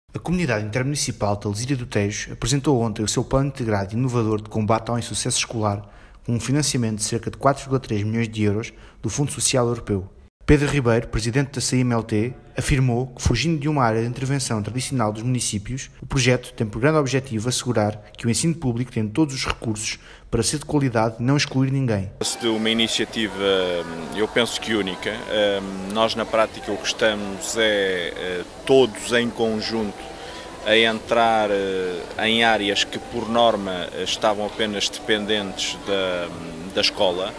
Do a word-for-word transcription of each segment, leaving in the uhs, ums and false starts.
A Comunidade Intermunicipal de Alzira do Tejo apresentou ontem o seu plano integrado e inovador de combate ao insucesso escolar, com um financiamento de cerca de quatro vírgula três milhões de euros do Fundo Social Europeu. Pedro Ribeiro, presidente da C I M L T, afirmou que, fugindo de uma área de intervenção tradicional dos municípios, o projeto tem por grande objetivo assegurar que o ensino público tem todos os recursos para ser de qualidade e não excluir ninguém. De uma iniciativa, eu penso que única. Nós, na prática, o que estamos é todos em conjunto a entrar em áreas que, por norma, estavam apenas dependentes da, da escola.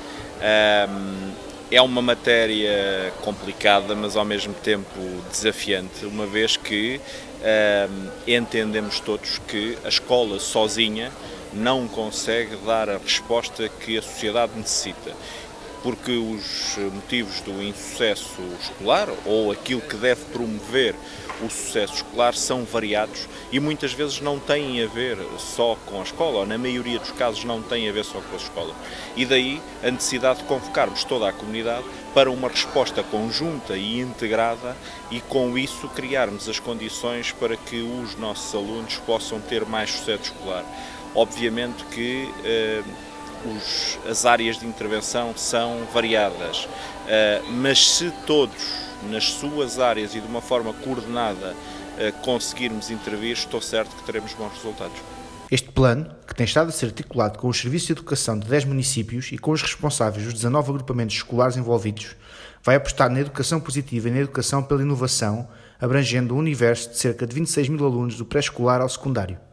É uma matéria complicada, mas ao mesmo tempo desafiante, uma vez que entendemos todos que a escola sozinha não consegue dar a resposta que a sociedade necessita, porque os motivos do insucesso escolar ou aquilo que deve promover o sucesso escolar são variados e muitas vezes não têm a ver só com a escola, ou na maioria dos casos não têm a ver só com a escola. E daí a necessidade de convocarmos toda a comunidade para uma resposta conjunta e integrada e com isso criarmos as condições para que os nossos alunos possam ter mais sucesso escolar. Obviamente que eh, os, as áreas de intervenção são variadas, eh, mas se todos nas suas áreas e de uma forma coordenada eh, conseguirmos intervir, estou certo que teremos bons resultados. Este plano, que tem estado a ser articulado com os serviços de educação de dez municípios e com os responsáveis dos dezanove agrupamentos escolares envolvidos, vai apostar na educação positiva e na educação pela inovação, abrangendo um universo de cerca de vinte e seis mil alunos do pré-escolar ao secundário.